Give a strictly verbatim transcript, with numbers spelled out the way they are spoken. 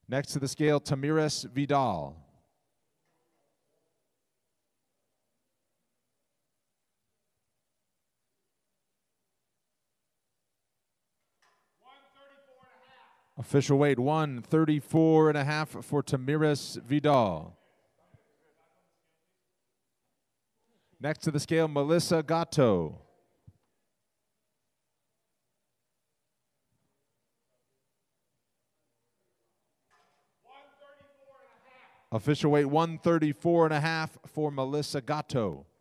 Next to the scale, Tamires Vidal. Official weight one thirty-four and a half for Tamires Vidal. Next to the scale, Melissa Gatto. Official weight one thirty-four and a half for Melissa Gatto.